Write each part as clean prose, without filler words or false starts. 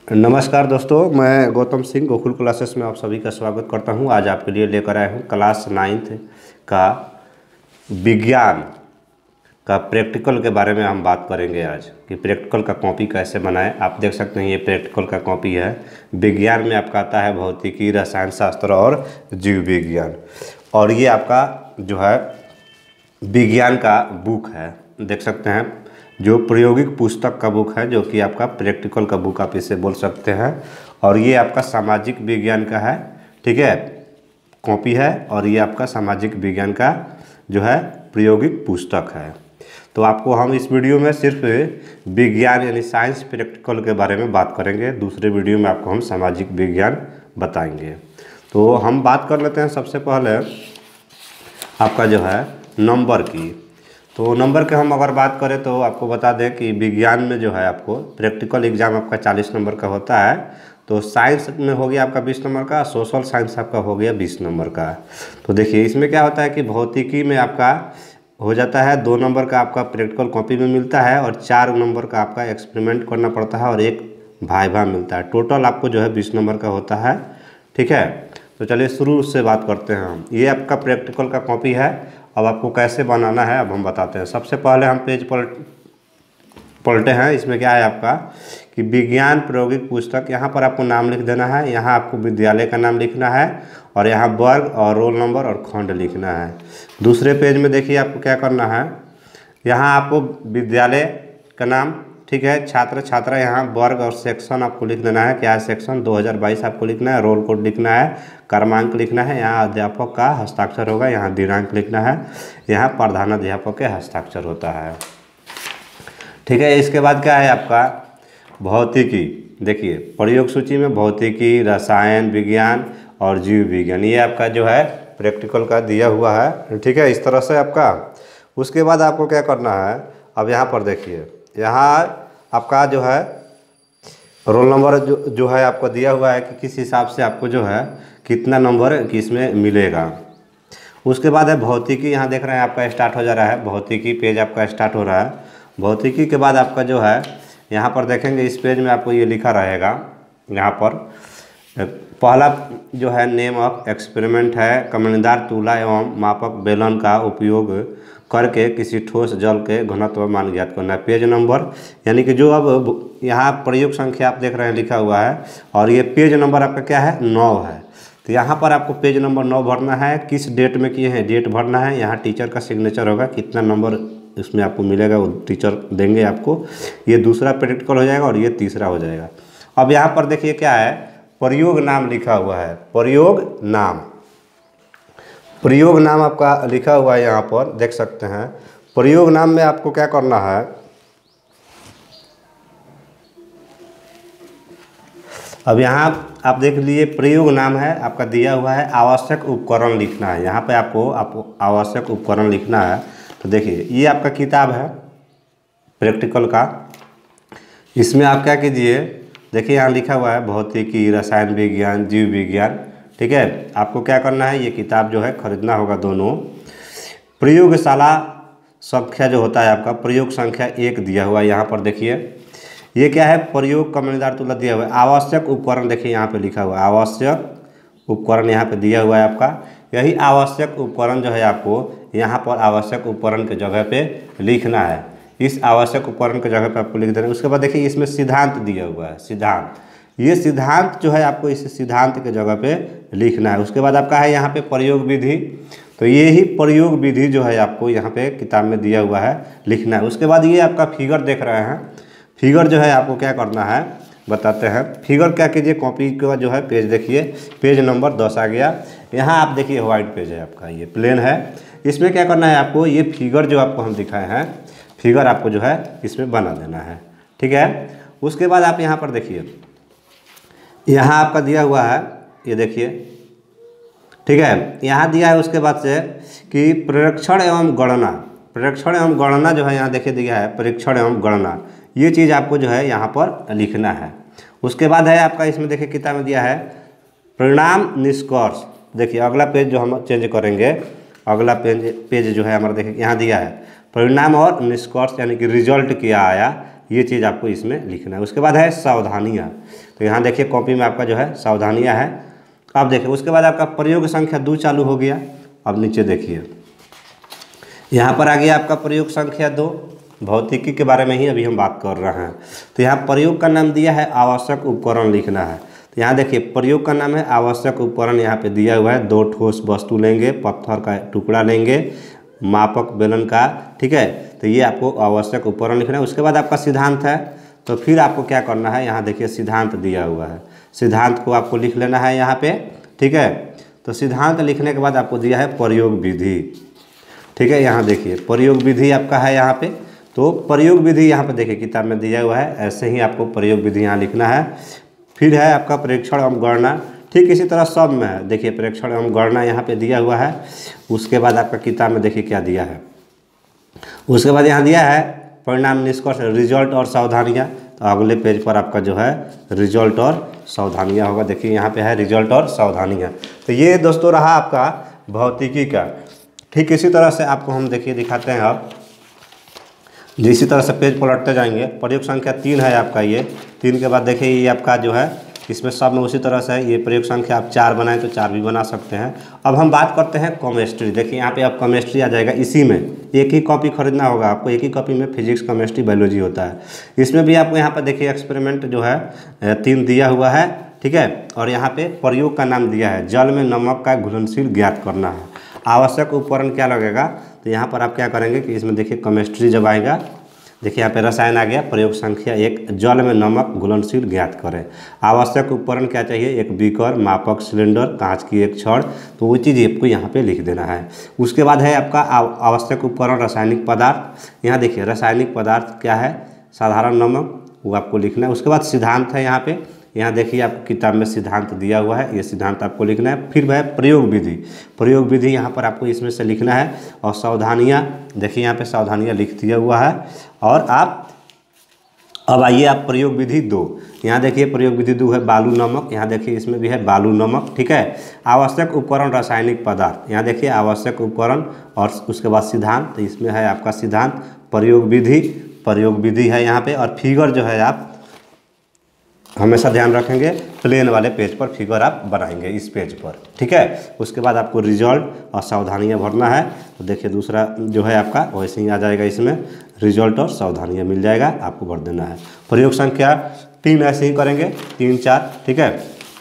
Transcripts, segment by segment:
नमस्कार दोस्तों, मैं गौतम सिंह गोकुल क्लासेस में आप सभी का स्वागत करता हूं। आज आपके लिए लेकर आया हूं क्लास 9th का विज्ञान का प्रैक्टिकल के बारे में हम बात करेंगे आज कि प्रैक्टिकल का कॉपी कैसे बनाएं। आप देख सकते हैं ये प्रैक्टिकल का कॉपी है। विज्ञान में आपका आता है भौतिकी, रसायन शास्त्र और जीव विज्ञान, और ये आपका जो है विज्ञान का बुक है। देख सकते हैं जो प्रायोगिक पुस्तक का बुक है, जो कि आपका प्रैक्टिकल का बुक आप इसे बोल सकते हैं। और ये आपका सामाजिक विज्ञान का है, ठीक है, कॉपी है। और ये आपका सामाजिक विज्ञान का जो है प्रायोगिक पुस्तक है। तो आपको हम इस वीडियो में सिर्फ विज्ञान यानी साइंस प्रैक्टिकल के बारे में बात करेंगे। दूसरे वीडियो में आपको हम सामाजिक विज्ञान बताएंगे। तो हम बात कर लेते हैं सबसे पहले आपका जो है नंबर की। तो नंबर के हम अगर बात करें तो आपको बता दें कि विज्ञान में जो है आपको प्रैक्टिकल एग्जाम आपका 40 नंबर का होता है। तो साइंस में हो गया आपका 20 नंबर का, सोशल साइंस आपका हो गया 20 नंबर का। तो देखिए इसमें क्या होता है कि भौतिकी में आपका हो जाता है 2 नंबर का आपका प्रैक्टिकल कॉपी में मिलता है, और 4 नंबर का आपका एक्सपेरिमेंट करना पड़ता है, और 1 वाइवा मिलता है। टोटल आपको जो है 20 नंबर का होता है, ठीक है। तो चलिए शुरू से बात करते हैं हम। ये आपका प्रैक्टिकल का कॉपी है। अब आपको कैसे बनाना है अब हम बताते हैं। सबसे पहले हम पेज पलटे हैं। इसमें क्या है आपका कि विज्ञान प्रायोगिक पुस्तक, यहाँ पर आपको नाम लिख देना है। यहाँ आपको विद्यालय का नाम लिखना है, और यहाँ वर्ग और रोल नंबर और खंड लिखना है। दूसरे पेज में देखिए आपको क्या करना है, यहाँ आपको विद्यालय का नाम, ठीक है, छात्र छात्रा, यहाँ वर्ग और सेक्शन आपको लिख देना है। क्या है सेक्शन 2022 आपको लिखना है। रोल कोड लिखना है, क्रमांक लिखना है। यहाँ अध्यापक का हस्ताक्षर होगा, यहाँ दिनांक लिखना है। यहाँ प्रधानाध्यापक के हस्ताक्षर होता है, ठीक है। इसके बाद क्या है आपका भौतिकी। देखिए प्रयोग सूची में भौतिकी, रसायन विज्ञान और जीव विज्ञान, ये आपका जो है प्रैक्टिकल का दिया हुआ है, ठीक है, इस तरह से आपका। उसके बाद आपको क्या करना है, अब यहाँ पर देखिए, यहाँ आपका जो है रोल नंबर जो है आपको दिया हुआ है कि किस हिसाब से आपको जो है कितना नंबर किसमें मिलेगा। उसके बाद है भौतिकी। यहाँ देख रहे हैं आपका स्टार्ट हो जा रहा है, भौतिकी पेज आपका स्टार्ट हो रहा है। भौतिकी के बाद आपका जो है यहाँ पर देखेंगे इस पेज में आपको ये लिखा रहेगा। यहाँ पर पहला जो है नेम ऑफ एक्सपेरिमेंट है, कमनीदार तुला एवं मापक बेलन का उपयोग करके किसी ठोस जल के घनत्व मान ज्ञात करना है। पेज नंबर यानी कि जो अब यहाँ प्रयोग संख्या आप देख रहे हैं लिखा हुआ है, और ये पेज नंबर आपका क्या है 9 है। तो यहाँ पर आपको पेज नंबर 9 भरना है। किस डेट में किए हैं डेट भरना है। यहाँ टीचर का सिग्नेचर होगा, कितना नंबर इसमें आपको मिलेगा वो टीचर देंगे आपको। ये दूसरा प्रैक्टिकल हो जाएगा और ये तीसरा हो जाएगा। अब यहाँ पर देखिए क्या है, प्रयोग नाम लिखा हुआ है। प्रयोग नाम आपका लिखा हुआ है, यहाँ पर देख सकते हैं। प्रयोग नाम में आपको क्या करना है, अब यहाँ आप देख लीजिए प्रयोग नाम है आपका दिया हुआ है। आवश्यक उपकरण लिखना है, यहाँ पे आपको आवश्यक उपकरण लिखना है। तो देखिए ये आपका किताब है प्रैक्टिकल का। इसमें आप क्या कीजिए, देखिए यहाँ लिखा हुआ है भौतिकी, रसायन विज्ञान, जीव विज्ञान, ठीक है। आपको क्या करना है, ये किताब जो है खरीदना होगा दोनों। प्रयोगशाला संख्या जो होता है आपका, प्रयोग संख्या 1 दिया हुआ है। यहाँ पर देखिए ये क्या है, प्रयोग कमनीदार तुला दिया हुआ है। आवश्यक उपकरण देखिए यहाँ पे लिखा हुआ है, आवश्यक उपकरण यहाँ पे दिया हुआ है आपका। यही आवश्यक उपकरण जो है आपको यहाँ पर आवश्यक उपकरण के जगह पे लिखना है। इस आवश्यक उपकरण के जगह पे आपको लिख देना है। उसके बाद देखिए इसमें सिद्धांत दिया हुआ है, सिद्धांत, ये सिद्धांत जो है आपको इस सिद्धांत के जगह पे लिखना है। उसके बाद आपका है यहाँ पे प्रयोग विधि। तो ये ही प्रयोग विधि जो है आपको यहाँ पे किताब में दिया हुआ है, लिखना है। उसके बाद ये आपका फिगर देख रहे हैं, फिगर जो है आपको क्या करना है बताते हैं। फिगर क्या कीजिए, कॉपी का जो है पेज देखिए, पेज नंबर 10 आ गया। यहाँ आप देखिए वाइट पेज है आपका, ये प्लेन है। इसमें क्या करना है आपको, ये फिगर जो आपको हम दिखाए हैं, फिगर आपको जो है इसमें बना देना है, ठीक है। उसके बाद आप यहाँ पर देखिए, यहाँ आपका दिया हुआ है, ये देखिए, ठीक है, यहाँ दिया है। उसके बाद से कि परीक्षण एवं गणना, परीक्षण एवं गणना जो है यहाँ देखिए दिया है, परीक्षण एवं गणना, ये चीज़ आपको जो है यहाँ पर लिखना है। उसके बाद है आपका इसमें देखिए किताब में दिया है परिणाम निष्कर्ष। देखिए अगला पेज जो हम चेंज करेंगे, अगला पेज जो है हमारा देखिए यहाँ दिया है परिणाम और निष्कर्ष, यानी कि रिजल्ट क्या आया ये चीज़ आपको इसमें लिखना है। उसके बाद है सावधानियाँ, तो यहाँ देखिए कॉपी में आपका जो है सावधानियाँ है। अब देखिए उसके बाद आपका प्रयोग संख्या 2 चालू हो गया। अब नीचे देखिए यहाँ पर आ गया आपका प्रयोग संख्या 2, भौतिकी के बारे में ही अभी हम बात कर रहे हैं। तो यहाँ प्रयोग का नाम दिया है आवश्यक उपकरण लिखना है। तो यहाँ देखिए प्रयोग का नाम है आवश्यक उपकरण, यहाँ पे दिया हुआ है 2 ठोस वस्तु लेंगे, पत्थर का टुकड़ा लेंगे, मापक बेलन का, ठीक है। तो ये आपको आवश्यक उपकरण लिखना है। उसके बाद आपका सिद्धांत है, तो फिर आपको क्या करना है, यहाँ देखिए सिद्धांत दिया हुआ है, सिद्धांत को आपको लिख लेना है यहाँ पे, ठीक है। तो सिद्धांत लिखने के बाद आपको दिया है प्रयोग विधि, ठीक है। यहाँ देखिए प्रयोग विधि आपका है यहाँ पे, तो प्रयोग विधि यहाँ पे देखिए किताब में दिया हुआ है, ऐसे ही आपको प्रयोग विधि यहाँ लिखना है। फिर है आपका परीक्षण एवं गणना, ठीक इसी तरह सब में है, देखिए परीक्षण एवं गणना यहाँ पे दिया हुआ है। उसके बाद आपका किताब में देखिए क्या दिया है, उसके बाद यहाँ दिया है परिणाम निष्कर्ष रिजल्ट और सावधानियाँ। तो अगले पेज पर आपका जो है रिजल्ट और सावधानियाँ होगा, देखिए यहाँ पे है रिजल्ट और सावधानियाँ। तो ये दोस्तों रहा आपका भौतिकी का। ठीक इसी तरह से आपको हम देखिए दिखाते हैं। अब इसी तरह से पेज पलटते जाएंगे, प्रयोग संख्या 3 है आपका, ये 3 के बाद देखिए ये आपका जो है इसमें सब में उसी तरह से है। ये प्रयोग संख्या आप 4 बनाएं तो 4 भी बना सकते हैं। अब हम बात करते हैं केमिस्ट्री, देखिए यहाँ पे आप केमिस्ट्री आ जाएगा, इसी में एक ही कॉपी खरीदना होगा आपको, एक ही कॉपी में फिजिक्स केमिस्ट्री बायोलॉजी होता है। इसमें भी आपको यहाँ पर देखिए एक्सपेरिमेंट जो है 3 दिया हुआ है, ठीक है। और यहाँ पे प्रयोग का नाम दिया है जल में नमक का घुलनशील ज्ञात करना है। आवश्यक उपकरण क्या लगेगा, तो यहाँ पर आप क्या करेंगे कि इसमें देखिए केमिस्ट्री जब आएगा, देखिए यहाँ पे रसायन आ गया, प्रयोग संख्या 1 जल में नमक घुलनशील ज्ञात करें। आवश्यक उपकरण क्या चाहिए, एक बीकर, मापक सिलेंडर, कांच की एक छड़, तो वो चीज़ आपको यहाँ पे लिख देना है। उसके बाद है आपका आवश्यक उपकरण रासायनिक पदार्थ, यहाँ देखिए रासायनिक पदार्थ क्या है, साधारण नमक, वो आपको लिखना है। उसके बाद सिद्धांत है यहाँ पे, यहाँ देखिए आपको किताब में सिद्धांत दिया हुआ है, ये सिद्धांत आपको लिखना है। फिर वह प्रयोग विधि, प्रयोग विधि यहाँ पर आपको इसमें से लिखना है। और सावधानियाँ देखिए यहाँ पे सावधानियाँ लिख दिया हुआ है। और आप अब आइए आप प्रयोग विधि 2, यहाँ देखिए प्रयोग विधि 2 है बालू नमक, यहाँ देखिए इसमें भी है बालू नमक, ठीक है। आवश्यक उपकरण रासायनिक पदार्थ, यहाँ देखिए आवश्यक उपकरण और उसके बाद सिद्धांत, तो इसमें है आपका सिद्धांत। प्रयोग विधि, प्रयोग विधि है यहाँ पे। और फिगर जो है आप हमेशा ध्यान रखेंगे, प्लेन वाले पेज पर फिगर आप बनाएंगे, इस पेज पर, ठीक है। उसके बाद आपको रिजल्ट और सावधानियाँ भरना है। तो देखिए दूसरा जो है आपका वैसे ही आ जाएगा, इसमें रिजल्ट और सावधानियाँ मिल जाएगा, आपको भर देना है। प्रयोग संख्या 3 ऐसे ही करेंगे, 3 4, ठीक है।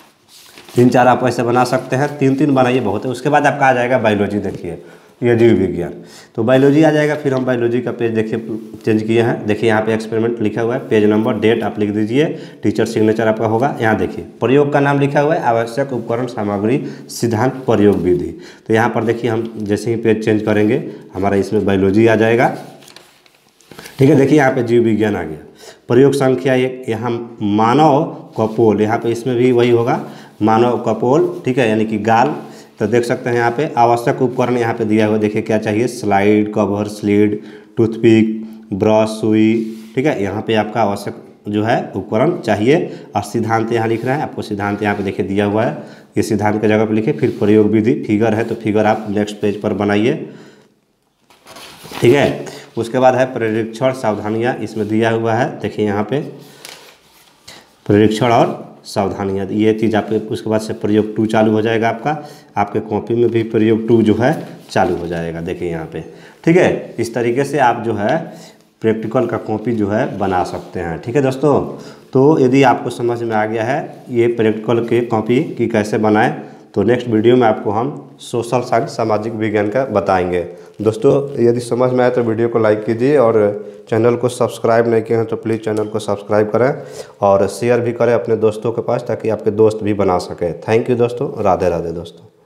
3 4 आप ऐसे बना सकते हैं, 3 3 बनाइए बहुत है। उसके बाद आपका आ जाएगा बायोलॉजी, देखिए ये जीव विज्ञान, तो बायोलॉजी आ जाएगा। फिर हम बायोलॉजी का पेज देखिए चेंज किए हैं, देखिए यहाँ पे एक्सपेरिमेंट लिखा हुआ है, पेज नंबर डेट आप लिख दीजिए, टीचर सिग्नेचर आपका होगा। यहाँ देखिए प्रयोग का नाम लिखा हुआ है आवश्यक उपकरण सामग्री सिद्धांत प्रयोग विधि। तो यहाँ पर देखिए हम जैसे ही पेज चेंज करेंगे हमारा इसमें बायोलॉजी आ जाएगा, ठीक है। देखिए यहाँ पे जीव विज्ञान आ गया। प्रयोग संख्या 1 यहाँ मानव कपोल, यहाँ पे इसमें भी वही होगा मानव कपोल, ठीक है, यानी कि गाल। तो देख सकते हैं यहाँ पे आवश्यक उपकरण यहाँ पे दिया हुआ, देखिए क्या चाहिए, slide, cover, slide, toothpick, brush, सुई, ठीक है। यहाँ पे आपका आवश्यक जो है उपकरण चाहिए। और सिद्धांत यहाँ लिख रहा है, आपको सिद्धांत यहाँ पे देखिए दिया हुआ है, ये सिद्धांत की जगह पे लिखे। फिर प्रयोग विधि, फिगर है तो फिगर आप नेक्स्ट पेज पर बनाइए, ठीक है। उसके बाद है परीक्षण सावधानियाँ, इसमें दिया हुआ है, देखिए यहाँ पे परीक्षण और सावधानियाँ, ये चीज़ आप। उसके बाद से प्रयोग 2 चालू हो जाएगा आपका, आपके कॉपी में भी प्रयोग 2 जो है चालू हो जाएगा, देखिए यहाँ पे, ठीक है। इस तरीके से आप जो है प्रैक्टिकल का कॉपी जो है बना सकते हैं, ठीक है दोस्तों। तो यदि आपको समझ में आ गया है ये प्रैक्टिकल के कॉपी की कैसे बनाएं, तो नेक्स्ट वीडियो में आपको हम सोशल साइंस सामाजिक विज्ञान का बताएंगे। दोस्तों यदि समझ में आए तो वीडियो को लाइक कीजिए, और चैनल को सब्सक्राइब नहीं किए हैं तो प्लीज़ चैनल को सब्सक्राइब करें और शेयर भी करें अपने दोस्तों के पास, ताकि आपके दोस्त भी बना सकें। थैंक यू दोस्तों, राधे राधे दोस्तों।